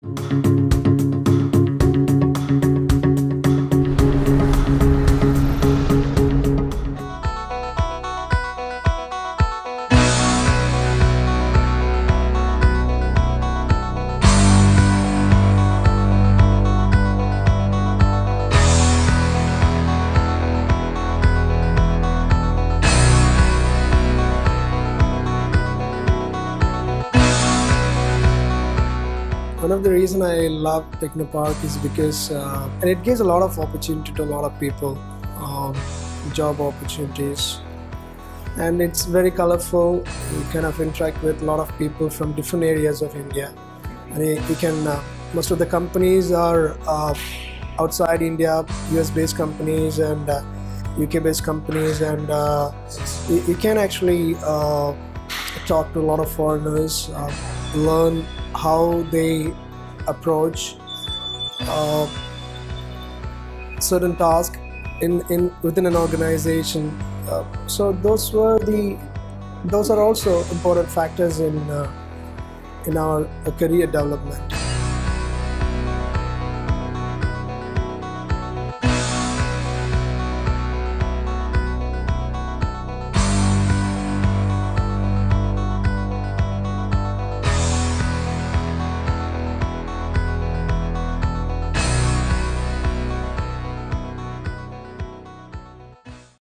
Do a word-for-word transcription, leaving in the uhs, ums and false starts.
One of the reasons I love Technopark is because uh, and it gives a lot of opportunity to a lot of people, um, job opportunities, and it's very colorful. You kind of interact with a lot of people from different areas of India, and you, you can. Uh, most of the companies are uh, outside India, U S-based companies and uh, U K-based companies, and uh, you, you can actually uh, talk to a lot of foreigners, uh, learn how they approach uh, certain tasks in, in within an organization. Uh, so those were the those are also important factors in uh, in our uh, career development.